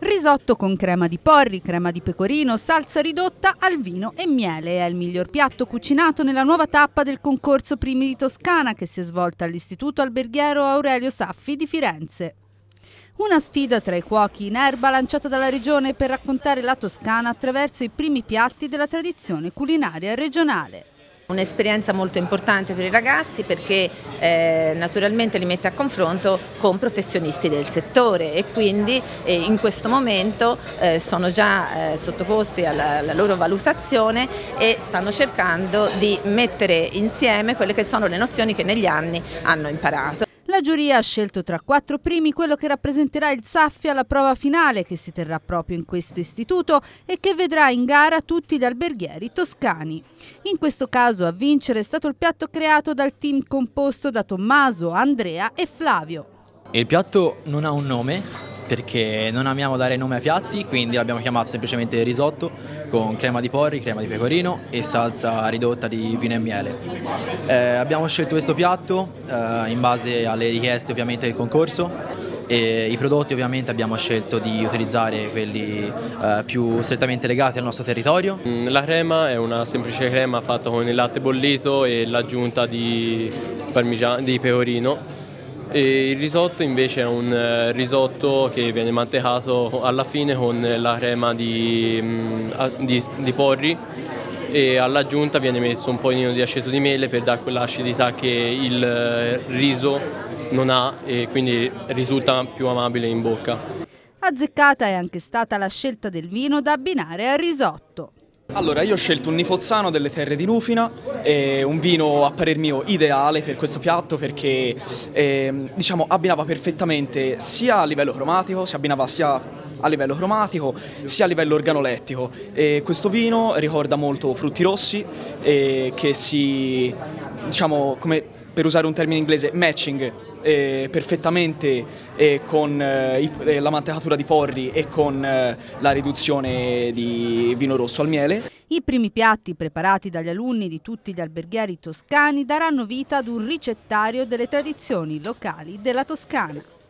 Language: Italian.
Risotto con crema di porri, crema di pecorino, salsa ridotta al vino e miele. È il miglior piatto cucinato nella nuova tappa del concorso Primi di Toscana che si è svolta all'Istituto Alberghiero Aurelio Saffi di Firenze. Una sfida tra i cuochi in erba lanciata dalla regione per raccontare la Toscana attraverso i primi piatti della tradizione culinaria regionale. Un'esperienza molto importante per i ragazzi perché naturalmente li mette a confronto con professionisti del settore e quindi in questo momento sono già sottoposti alla loro valutazione e stanno cercando di mettere insieme quelle che sono le nozioni che negli anni hanno imparato. La giuria ha scelto tra 4 primi quello che rappresenterà il Saffi alla prova finale che si terrà proprio in questo istituto e che vedrà in gara tutti gli alberghieri toscani. In questo caso a vincere è stato il piatto creato dal team composto da Tommaso, Andrea e Flavio. Il piatto non ha un nome perché non amiamo dare nome ai piatti, quindi l'abbiamo chiamato semplicemente risotto con crema di porri, crema di pecorino e salsa ridotta di vino e miele. Abbiamo scelto questo piatto in base alle richieste ovviamente del concorso e i prodotti ovviamente abbiamo scelto di utilizzare quelli più strettamente legati al nostro territorio. La crema è una semplice crema fatta con il latte bollito e l'aggiunta di pecorino. E il risotto invece è un risotto che viene mantecato alla fine con la crema di porri e all'aggiunta viene messo un po' di aceto di mele per dare quell'acidità che il riso non ha e quindi risulta più amabile in bocca. Azzeccata è anche stata la scelta del vino da abbinare al risotto. Allora, io ho scelto un Nipozzano delle Terre di Rufina, un vino a parer mio ideale per questo piatto perché diciamo abbinava perfettamente sia a livello cromatico, sia a livello organolettico. Questo vino ricorda molto frutti rossi che si, diciamo, come per usare un termine inglese, matching perfettamente con la mantecatura di porri e con la riduzione di vino rosso al miele. I primi piatti preparati dagli alunni di tutti gli alberghieri toscani daranno vita ad un ricettario delle tradizioni locali della Toscana.